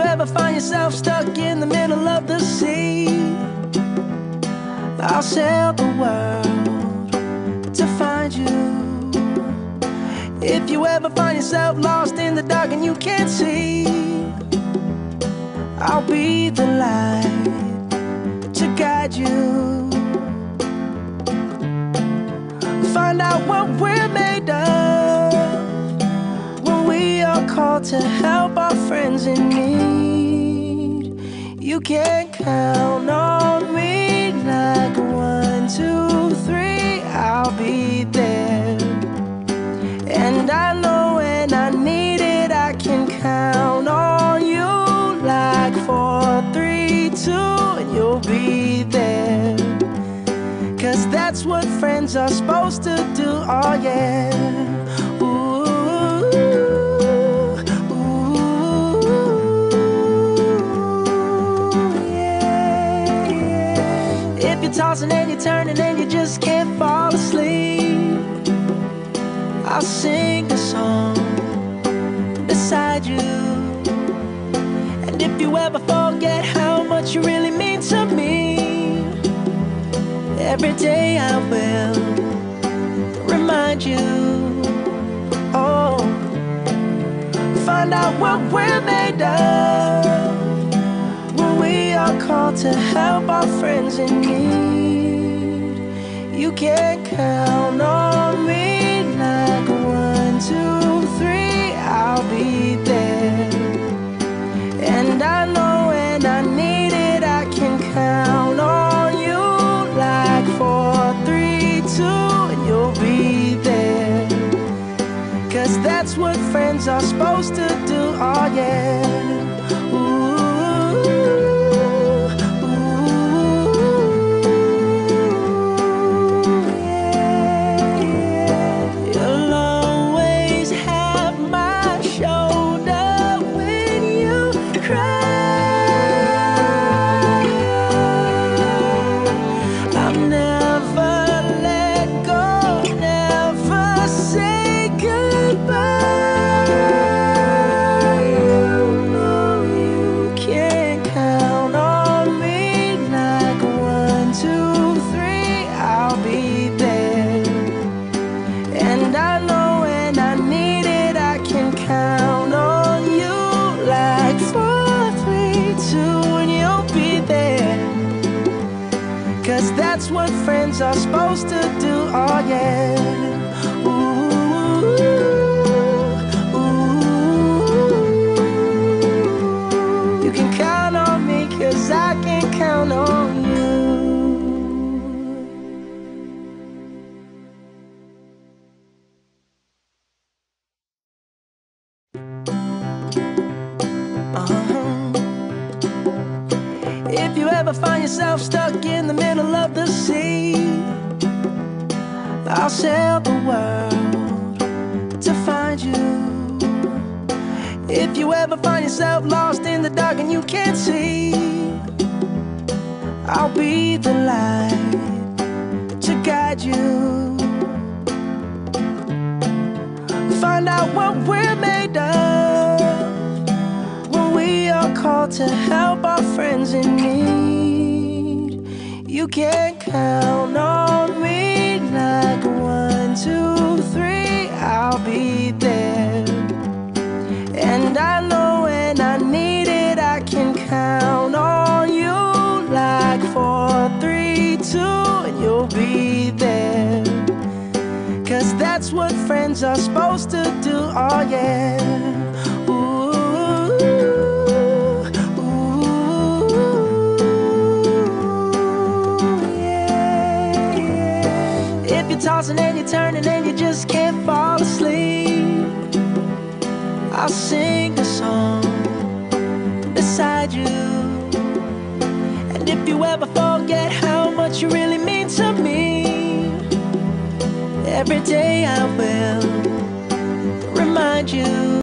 ever find yourself stuck in the middle of the sea, I'll sail the world to find you. If you ever find yourself lost in the dark and you can't see, I'll be the light to guide you. Find out what we're made of when we are called to help our friends in need. You can count on me like 1, 2, 3, I'll be there. And I know when I need it, I can count on you like 4, 3, 2, and you'll be there. 'Cause that's what friends are supposed to do, oh yeah. Ooh, ooh, yeah, yeah. If you're tossing and you're turning and you just can't fall asleep, I'll sing a song beside you. And if you ever forget how much you really mean to me, every day I will remind you. Oh, find out what we're made of when we are called to help our friends in need. You can count on me like 1, 2, 3, I'll be there. And I know when I need it, I can count on you like 4, 3, 2, and you'll be there. 'Cause that's what friends are supposed to do, oh yeah. Ooh, ooh, yeah, yeah. You'll always have my shoulder when you cry. That's what friends are supposed to do, oh yeah. Ooh, ooh. You can count on me 'cause I can count on you. If you ever find yourself stuck in the middle of the sea, I'll sail the world to find you. If you ever find yourself lost in the dark and you can't see, I'll be the light to guide you. Find out what we're made of when we are called to help our friends in need. You can count on me like 1, 2, 3, I'll be there. And I know when I need it, I can count on you like 4, 3, 2, and you'll be there. 'Cause that's what friends are supposed to do, oh yeah. Tossing and you're turning and you just can't fall asleep, I'll sing a song beside you. And if you ever forget how much you really mean to me, every day I will remind you.